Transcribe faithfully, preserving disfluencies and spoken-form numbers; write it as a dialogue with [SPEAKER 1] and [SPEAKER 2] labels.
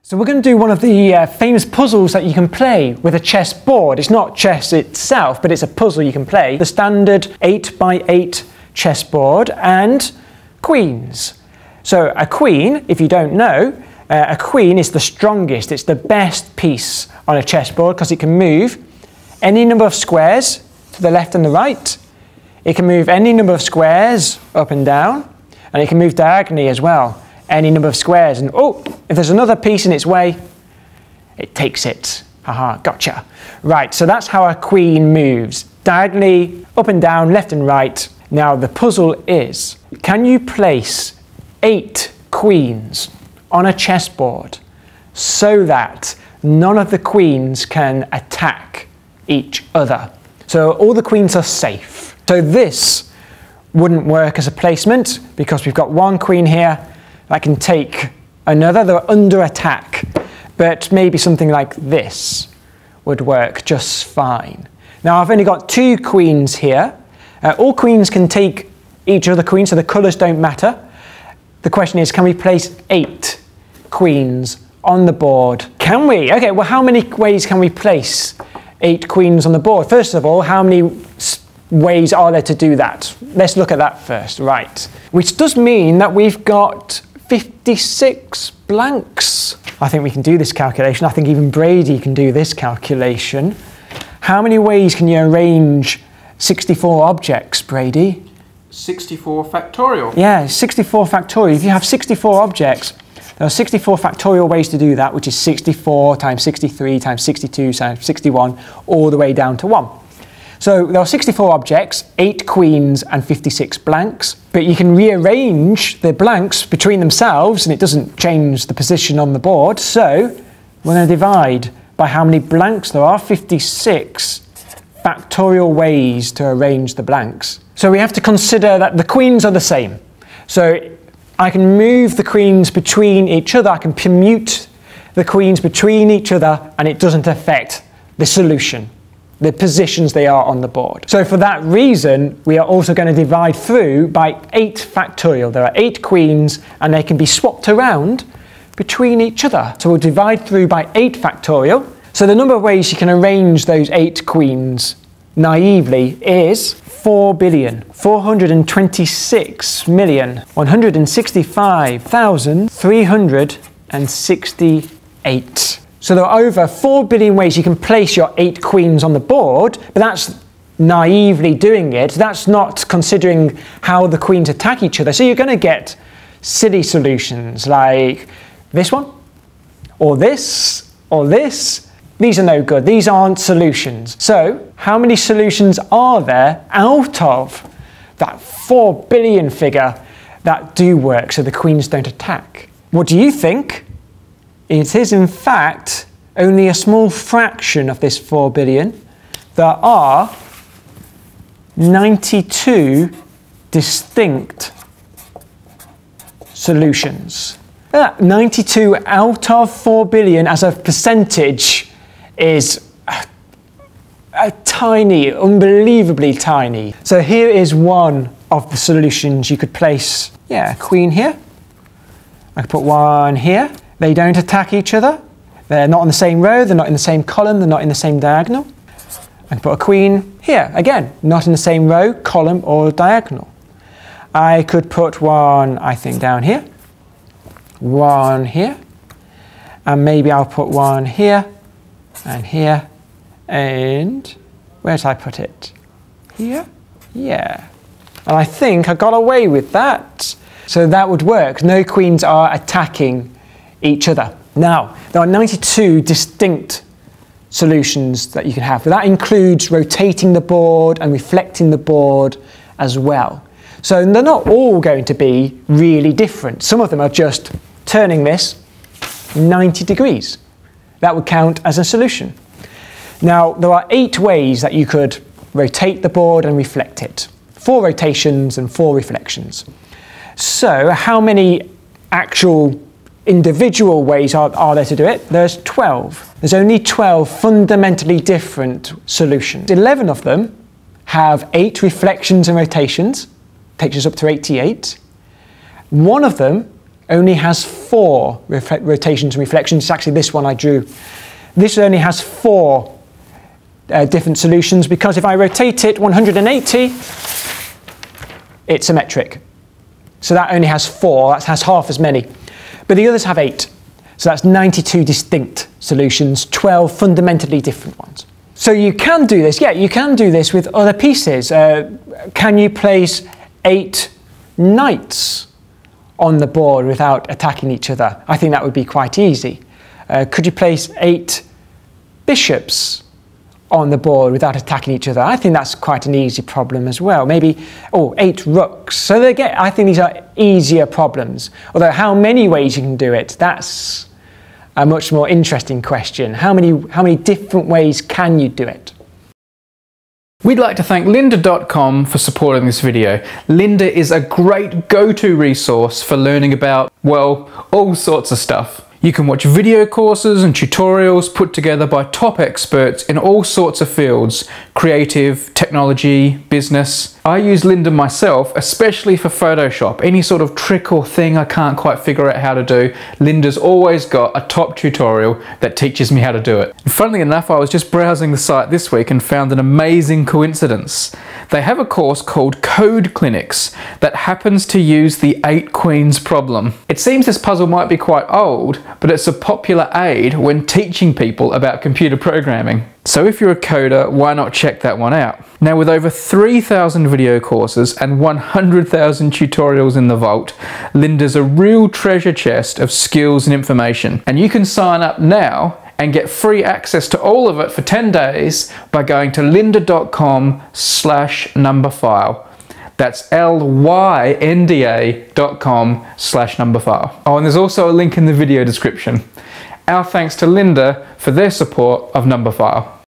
[SPEAKER 1] So we're going to do one of the uh, famous puzzles that you can play with a chess board. It's not chess itself, but it's a puzzle you can play. The standard eight by eight chess board and queens. So a queen, if you don't know, uh, a queen is the strongest. It's the best piece on a chessboard because it can move any number of squares to the left and the right. It can move any number of squares up and down, and it can move diagonally as well. Any number of squares, and oh, if there's another piece in its way, it takes it. Haha, gotcha. Right, so that's how a queen moves. Diagonally, up and down, left and right. Now the puzzle is, can you place eight queens on a chessboard so that none of the queens can attack each other? So all the queens are safe. So this wouldn't work as a placement because we've got one queen here that can take another. They're under attack, but maybe something like this would work just fine. Now I've only got two queens here. Uh, all queens can take each other queen, so the colours don't matter. The question is, can we place eight queens on the board? Can we? Okay, well, how many ways can we place eight queens on the board? First of all, how many ways are there to do that? Let's look at that first, right. Which does mean that we've got fifty-six blanks. I think we can do this calculation. I think even Brady can do this calculation. How many ways can you arrange sixty-four objects, Brady?
[SPEAKER 2] sixty-four factorial.
[SPEAKER 1] Yeah, sixty-four factorial. If you have sixty-four objects, there are sixty-four factorial ways to do that, which is sixty-four times sixty-three times sixty-two times sixty-one, all the way down to one. So there are sixty-four objects, eight queens and fifty-six blanks, but you can rearrange the blanks between themselves and it doesn't change the position on the board. So we're going to divide by how many blanks there are, fifty-six factorial ways to arrange the blanks. So we have to consider that the queens are the same. So I can move the queens between each other, I can permute the queens between each other, and it doesn't affect the solution, the positions they are on the board. So for that reason, we are also going to divide through by eight factorial. There are eight queens and they can be swapped around between each other. So we'll divide through by eight factorial. So the number of ways you can arrange those eight queens naively is four billion, four hundred twenty-six million, one hundred sixty-five thousand, three hundred sixty-eight. So there are over four billion ways you can place your eight queens on the board, but that's naively doing it. That's not considering how the queens attack each other. So you're going to get silly solutions like this one, or this, or this. These are no good. These aren't solutions. So how many solutions are there out of that four billion figure that do work so the queens don't attack? What do you think? It is in fact only a small fraction of this four billion. There are ninety-two distinct solutions. Uh, ninety-two out of four billion as a percentage is a, a tiny, unbelievably tiny. So here is one of the solutions you could place. Yeah, a queen here. I could put one here. They don't attack each other. They're not on the same row, they're not in the same column, they're not in the same diagonal. I can put a queen here, again, not in the same row, column, or diagonal. I could put one, I think, down here, one here, and maybe I'll put one here, and here, and where did I put it? Here? Yeah. And I think I got away with that. So that would work. No queens are attacking each other. Now, there are ninety-two distinct solutions that you can have, but that includes rotating the board and reflecting the board as well. So they're not all going to be really different. Some of them are just turning this ninety degrees. That would count as a solution. Now, there are eight ways that you could rotate the board and reflect it. Four rotations and four reflections. So how many actual individual ways are, are there to do it? There's twelve. There's only twelve fundamentally different solutions. eleven of them have eight reflections and rotations, takes us up to eighty-eight. One of them only has four rotations and reflections. It's actually this one I drew. This only has four uh, different solutions, because if I rotate it one hundred eighty, it's symmetric. So that only has four, that has half as many. But the others have eight. So that's ninety-two distinct solutions, twelve fundamentally different ones. So you can do this, yeah, you can do this with other pieces. Uh, can you place eight knights on the board without attacking each other? I think that would be quite easy. Uh, could you place eight bishops on the board without attacking each other? I think that's quite an easy problem as well. Maybe, oh, eight rooks. So they get, I think these are easier problems. Although how many ways you can do it, that's a much more interesting question. How many, how many different ways can you do it?
[SPEAKER 3] We'd like to thank lynda dot com for supporting this video. Lynda is a great go-to resource for learning about, well, all sorts of stuff. You can watch video courses and tutorials put together by top experts in all sorts of fields: creative, technology, business. I use Lynda myself, especially for Photoshop. Any sort of trick or thing I can't quite figure out how to do, Lynda's always got a top tutorial that teaches me how to do it. And funnily enough, I was just browsing the site this week and found an amazing coincidence. They have a course called Code Clinics that happens to use the eight queens problem. It seems this puzzle might be quite old, but it's a popular aid when teaching people about computer programming. So if you're a coder, why not check that one out? Now, with over three thousand video courses and one hundred thousand tutorials in the vault, Lynda's a real treasure chest of skills and information. And you can sign up now and get free access to all of it for ten days by going to lynda dot com slash numberphile. That's L Y N D A dot com slash numberphile. Oh, and there's also a link in the video description. Our thanks to Lynda for their support of Numberphile.